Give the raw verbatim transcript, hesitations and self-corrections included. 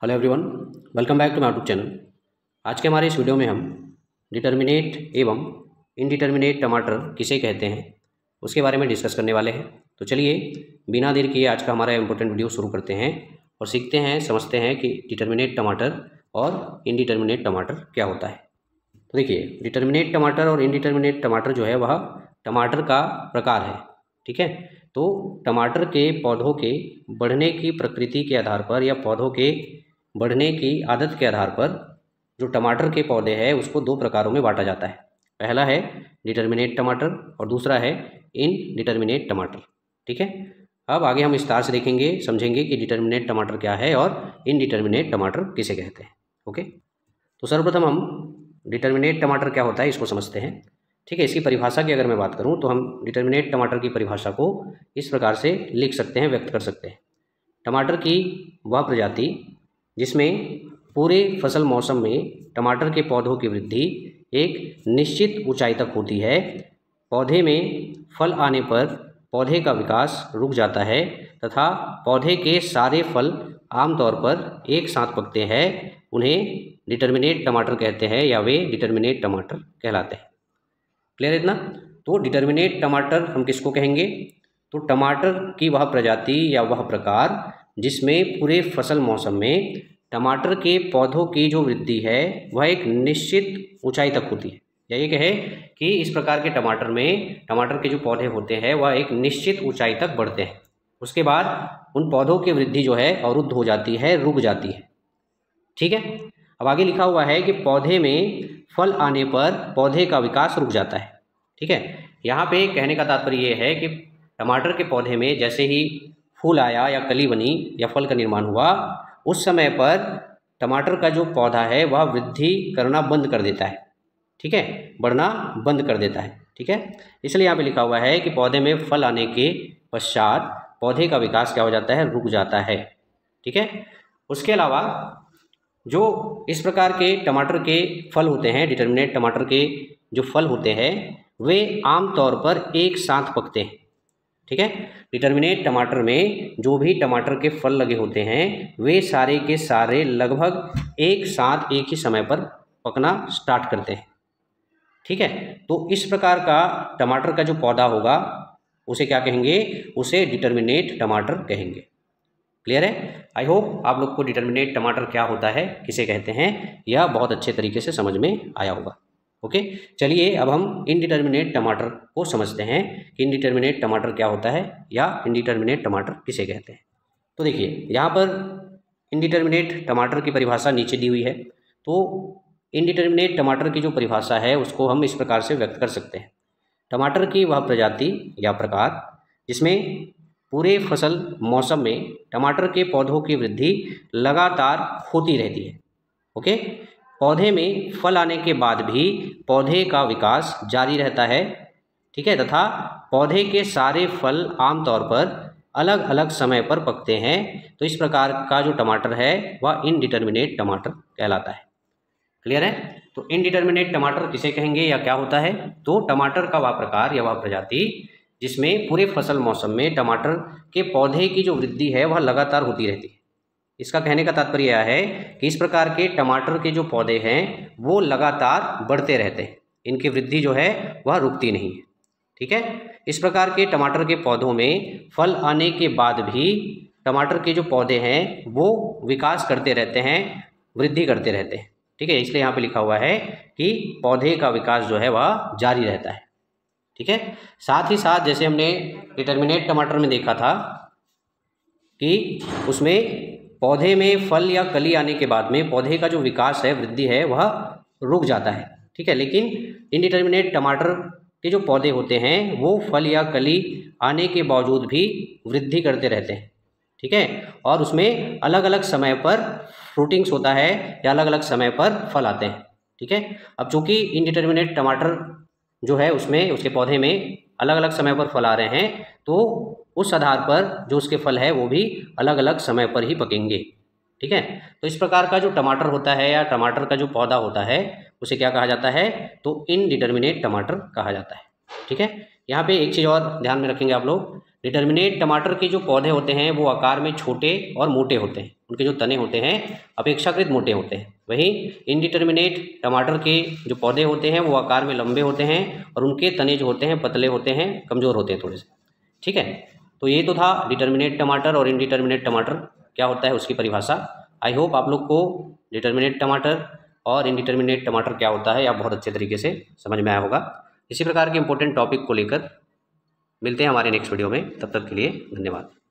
Hello everyone, welcome back to my YouTube channel. आज के हमारे इस वीडियो में हम डिटर्मिनेट एवं इनडिटर्मिनेट टमाटर किसे कहते हैं उसके बारे में डिस्कस करने वाले हैं। तो चलिए बिना देर किए आज का हमारा इम्पोर्टेंट वीडियो शुरू करते हैं और सीखते हैं, समझते हैं कि डिटर्मिनेट टमाटर और इनडिटर्मिनेट टमाटर क्या होता है। तो देखिए, डिटर्मिनेट टमाटर और इनडिटर्मिनेट टमाटर जो है वह टमाटर का प्रकार है। ठीक है, तो टमाटर के पौधों के बढ़ने की प्रकृति के आधार पर या पौधों के बढ़ने की आदत के आधार पर जो टमाटर के पौधे हैं उसको दो प्रकारों में बांटा जाता है। पहला है डिटर्मिनेट टमाटर और दूसरा है इनडिटर्मिनेट टमाटर। ठीक है, अब आगे हम विस्तार से देखेंगे, समझेंगे कि डिटर्मिनेट टमाटर क्या है और इनडिटर्मिनेट टमाटर किसे कहते हैं। ओके, तो सर्वप्रथम हम डिटर्मिनेट टमाटर क्या होता है इसको समझते हैं। ठीक है, इसकी परिभाषा की अगर मैं बात करूं तो हम डिटर्मिनेट टमाटर की परिभाषा को इस प्रकार से लिख सकते हैं, व्यक्त कर सकते हैं। टमाटर की वह प्रजाति जिसमें पूरे फसल मौसम में टमाटर के पौधों की वृद्धि एक निश्चित ऊंचाई तक होती है, पौधे में फल आने पर पौधे का विकास रुक जाता है तथा पौधे के सारे फल आमतौर पर एक साथ पकते हैं, उन्हें डिटर्मिनेट टमाटर कहते हैं या वे डिटर्मिनेट टमाटर कहलाते हैं। क्लियर है इतना? तो डिटर्मिनेट टमाटर हम किसको कहेंगे? तो टमाटर की वह प्रजाति या वह प्रकार जिसमें पूरे फसल मौसम में टमाटर के पौधों की जो वृद्धि है वह एक निश्चित ऊंचाई तक होती है, या ये कहे कि इस प्रकार के टमाटर में टमाटर के जो पौधे होते हैं वह एक निश्चित ऊंचाई तक बढ़ते हैं, उसके बाद उन पौधों की वृद्धि जो है अवरुद्ध हो जाती है, रुक जाती है। ठीक है, अब आगे लिखा हुआ है कि पौधे में फल आने पर पौधे का विकास रुक जाता है। ठीक है, यहाँ पे कहने का तात्पर्य ये है कि टमाटर के पौधे में जैसे ही फूल आया या कली बनी या फल का निर्माण हुआ, उस समय पर टमाटर का जो पौधा है वह वृद्धि करना बंद कर देता है। ठीक है, बढ़ना बंद कर देता है। ठीक है, इसलिए यहाँ पे लिखा हुआ है कि पौधे में फल आने के पश्चात पौधे का विकास क्या हो जाता है? रुक जाता है। ठीक है, उसके अलावा जो इस प्रकार के टमाटर के फल होते हैं, डिटर्मिनेट टमाटर के जो फल होते हैं वे आमतौर पर एक साथ पकते हैं। ठीक है, डिटर्मिनेट टमाटर में जो भी टमाटर के फल लगे होते हैं वे सारे के सारे लगभग एक साथ एक ही समय पर पकना स्टार्ट करते हैं। ठीक है, तो इस प्रकार का टमाटर का जो पौधा होगा उसे क्या कहेंगे? उसे डिटर्मिनेट टमाटर कहेंगे। क्लियर है? आई होप आप लोग को डिटर्मिनेट टमाटर क्या होता है, किसे कहते हैं, यह बहुत अच्छे तरीके से समझ में आया होगा। ओके, चलिए अब हम इनडिटर्मिनेट टमाटर को समझते हैं कि इनडिटर्मिनेट टमाटर क्या होता है या इनडिटर्मिनेट टमाटर किसे कहते हैं। तो देखिए, यहाँ पर इनडिटर्मिनेट टमाटर की परिभाषा नीचे दी हुई है। तो इनडिटर्मिनेट टमाटर की जो परिभाषा है उसको हम इस प्रकार से व्यक्त कर सकते हैं। टमाटर की वह प्रजाति या प्रकार जिसमें पूरे फसल मौसम में टमाटर के पौधों की वृद्धि लगातार होती रहती है। ओके, पौधे में फल आने के बाद भी पौधे का विकास जारी रहता है। ठीक है, तथा पौधे के सारे फल आमतौर पर अलग अलग समय पर पकते हैं। तो इस प्रकार का जो टमाटर है वह इनडिटर्मिनेट टमाटर कहलाता है। क्लियर है? तो इनडिटर्मिनेट टमाटर किसे कहेंगे या क्या होता है? तो टमाटर का वह प्रकार या वह प्रजाति जिसमें पूरे फसल मौसम में टमाटर के पौधे की जो वृद्धि है वह लगातार होती रहती है। इसका कहने का तात्पर्य यह है कि इस प्रकार के टमाटर के जो पौधे हैं वो लगातार बढ़ते रहते हैं, इनकी वृद्धि जो है वह रुकती नहीं है। ठीक है, इस प्रकार के टमाटर के पौधों में फल आने के बाद भी टमाटर के जो पौधे हैं वो विकास करते रहते हैं, वृद्धि करते रहते हैं। ठीक है, इसलिए यहाँ पे लिखा हुआ है कि पौधे का विकास जो है वह जारी रहता है। ठीक है, साथ ही साथ जैसे हमने डिटर्मिनेट टमाटर में देखा था कि उसमें पौधे में फल या कली आने के बाद में पौधे का जो विकास है, वृद्धि है, वह रुक जाता है। ठीक है, लेकिन इनडिटर्मिनेट टमाटर के जो पौधे होते हैं वो फल या कली आने के बावजूद भी वृद्धि करते रहते हैं। ठीक है, और उसमें अलग अलग समय पर फ्रूटिंग्स होता है या अलग अलग समय पर फल आते हैं। ठीक है, अब चूंकि इनडिटर्मिनेट टमाटर जो है उसमें उसके पौधे में अलग अलग समय पर फल आ रहे हैं, तो उस आधार पर जो उसके फल है वो भी अलग अलग समय पर ही पकेंगे। ठीक है, तो इस प्रकार का जो टमाटर होता है या टमाटर का जो पौधा होता है उसे क्या कहा जाता है? तो इनडिटर्मिनेट टमाटर कहा जाता है। ठीक है, यहाँ पे एक चीज़ और ध्यान में रखेंगे आप लोग, डिटर्मिनेट टमाटर के जो पौधे होते हैं वो आकार में छोटे और मोटे होते हैं, उनके जो तने होते हैं अपेक्षाकृत मोटे होते हैं। वहीं इनडिटर्मिनेट टमाटर के जो पौधे होते हैं वो आकार में लंबे होते हैं और उनके तने जो होते हैं पतले होते हैं, कमज़ोर होते हैं थोड़े से। ठीक है, तो ये तो था डिटर्मिनेट टमाटर और इनडिटर्मिनेट टमाटर क्या होता है उसकी परिभाषा। आई होप आप लोग को डिटर्मिनेट टमाटर और इनडिटर्मिनेट टमाटर क्या होता है आप बहुत अच्छे तरीके से समझ में आया होगा। इसी प्रकार के इंपॉर्टेंट टॉपिक को लेकर मिलते हैं हमारे नेक्स्ट वीडियो में, तब तक के लिए धन्यवाद।